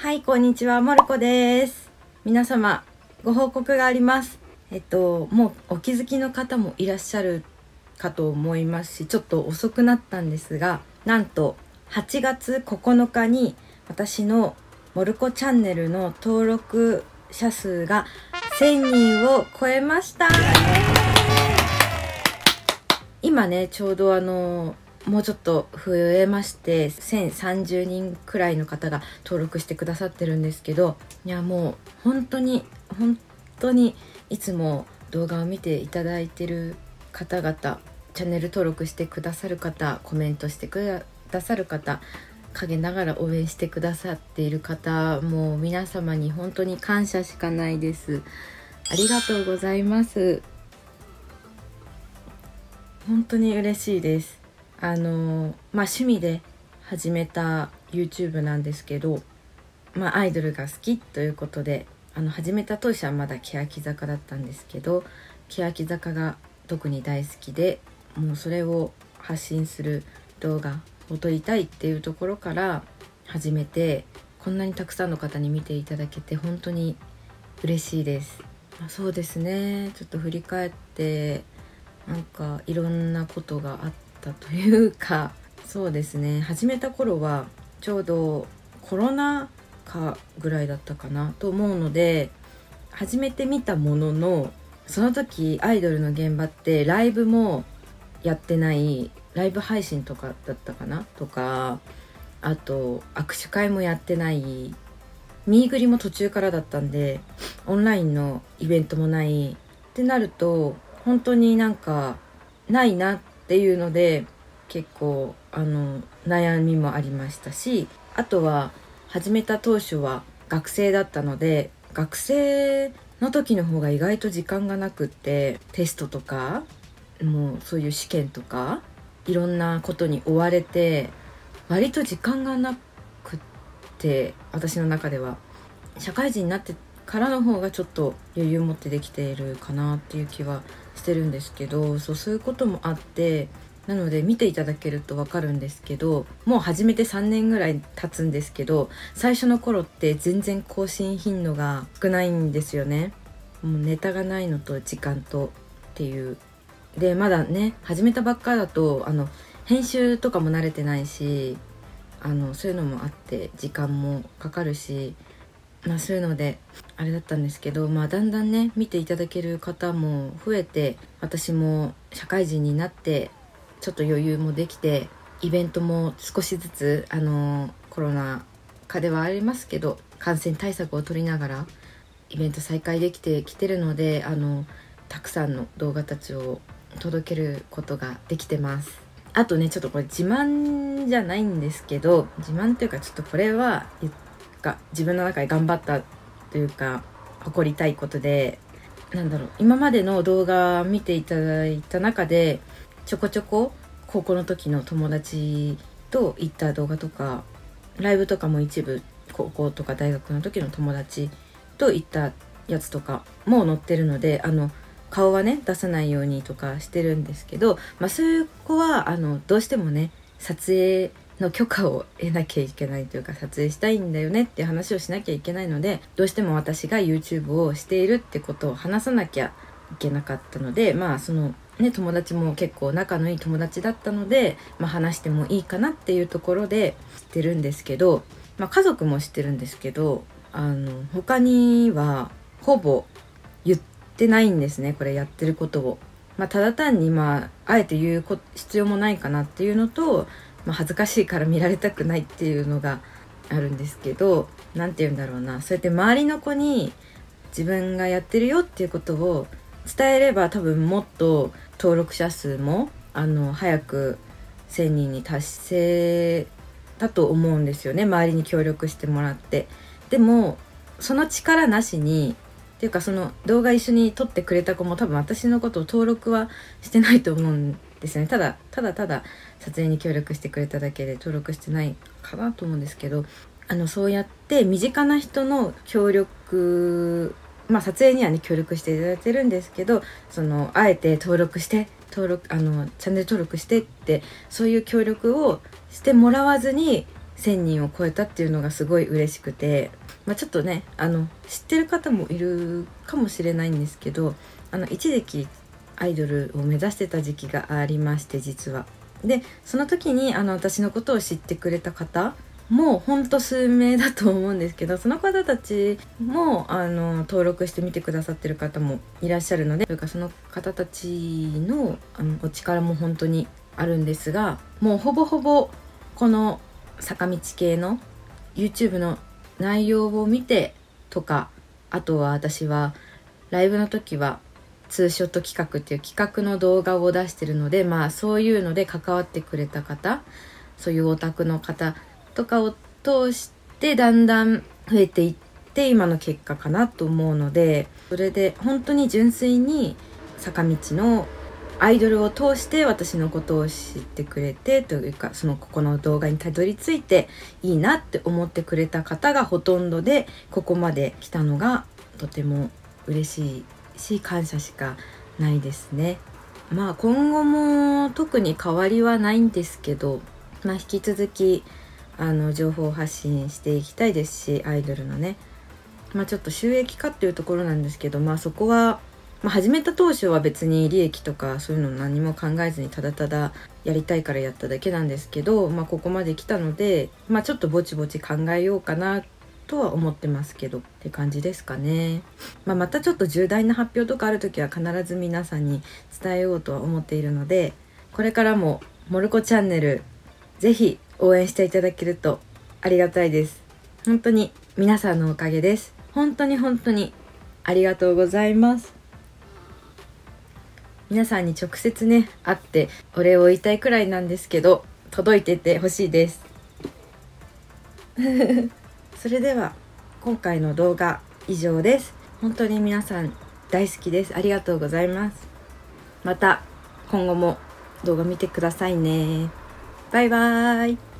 はい、こんにちは、モルコです。皆様、ご報告があります。もうお気づきの方もいらっしゃるかと思いますし、ちょっと遅くなったんですが、なんと8月9日に私のモルコチャンネルの登録者数が1000人を超えました。今ね、ちょうどもうちょっと増えまして1030人くらいの方が登録してくださってるんですけど、いやもう本当にいつも動画を見ていただいてる方々、チャンネル登録してくださる方、コメントしてくださる方、陰ながら応援してくださっている方、もう皆様に本当に感謝しかないです。ありがとうございます。本当に嬉しいです。趣味で始めた YouTube なんですけど、アイドルが好きということで始めた当初はまだ欅坂だったんですけど、欅坂が特に大好きで、もうそれを発信する動画を撮りたいっていうところから始めて、こんなにたくさんの方に見ていただけて本当に嬉しいです。そうですね、ちょっと振り返ってなんかいろんなことがあったというか、そうですね、始めた頃はちょうどコロナ禍ぐらいだったかなと思うので、始めてみたものの、その時アイドルの現場ってライブもやってない、ライブ配信とかだったかなとか、あと握手会もやってない、ミーグリも途中からだったんで、オンラインのイベントもないってなると、本当になんかないなっていうので、結構悩みもありましたし、あとは始めた当初は学生だったので、学生の時の方が意外と時間がなくって、テストとかもうそういう試験とかいろんなことに追われて、割と時間がなくって、私の中では社会人になってからの方がちょっと余裕持ってできているかなっていう気はしてるんですけど、そういうこともあって、なので見ていただけると分かるんですけど、もう始めて3年ぐらい経つんですけど、最初の頃って全然更新頻度が少ないんですよね。もうネタがないのと時間とっていうで、まだね始めたばっかだと編集とかも慣れてないし、そういうのもあって時間もかかるし、そういうのであれだったんですけど、だんだんね見ていただける方も増えて、私も社会人になってちょっと余裕もできて、イベントも少しずつコロナ禍ではありますけど感染対策を取りながらイベント再開できてきてるので、たくさんの動画たちを届けることができてます。あとね、ちょっとこれ自慢じゃないんですけど、自慢というかちょっとこれは自分の中で頑張ったというか誇りたいことで、今までの動画見ていただいた中でちょこちょこ高校の時の友達と行った動画とか、ライブとかも一部高校とか大学の時の友達と行ったやつとかも載ってるので、顔はね出さないようにとかしてるんですけど、そういう子はどうしてもね撮影の許可を得なきゃいけないというか、撮影したいんだよねっていう話をしなきゃいけないので、どうしても私が YouTube をしているってことを話さなきゃいけなかったので、そのね友達も結構仲のいい友達だったので、話してもいいかなっていうところでしてるんですけど、家族も知ってるんですけど、他にはほぼ言ってないんですね、これやってることを。ただ単にあえて言う必要もないかなっていうのと、恥ずかしいから見られたくないっていうのがあるんですけど、なんて言うんだろうな、そうやって周りの子に自分がやってるよっていうことを伝えれば、多分もっと登録者数も早く1000人に達成だと思うんですよね、周りに協力してもらって。でもその力なしにっていうか、その動画一緒に撮ってくれた子も多分私のことを登録はしてないと思うんですね。ただ撮影に協力してくれただけで登録してないかなと思うんですけど、そうやって身近な人の協力、撮影にはね協力していただいてるんですけど、あえてチャンネル登録してって、そういう協力をしてもらわずに 1,000人を超えたっていうのがすごい嬉しくて、ちょっとね知ってる方もいるかもしれないんですけど、一時期アイドルを目指してた時期がありまして、実は。でその時に私のことを知ってくれた方もうほんと数名だと思うんですけど、その方たちも登録してみてくださってる方もいらっしゃるので、というかその方たちのお力も本当にあるんですが、もうほぼほぼこの坂道系の YouTube の内容を見てとか、あとは私はライブの時はツーショット企画っていう企画の動画を出してるので、そういうので関わってくれた方、そういうオタクの方とかを通してだんだん増えていって今の結果かなと思うので、それで本当に純粋に坂道のアイドルを通して私のことを知ってくれてというか、ここの動画にたどり着いていいなって思ってくれた方がほとんどで、ここまで来たのがとても嬉しいし感謝しかないですね。今後も特に変わりはないんですけど、引き続き情報発信していきたいですし、アイドルのね、ちょっと収益化っていうところなんですけど、そこは、始めた当初は別に利益とかそういうの何も考えずにただただやりたいからやっただけなんですけど、ここまで来たので、ちょっとぼちぼち考えようかなとは思ってますけどって感じですかね。またちょっと重大な発表とかある時は必ず皆さんに伝えようとは思っているので、これからもモルコチャンネルぜひ応援していただけるとありがたいです。本当に皆さんのおかげです。本当に本当にありがとうございます。皆さんに直接ね会ってお礼を言いたいくらいなんですけど、届いててほしいですそれでは今回の動画以上です。本当に皆さん大好きです。ありがとうございます。また今後も動画見てくださいね。バイバーイ。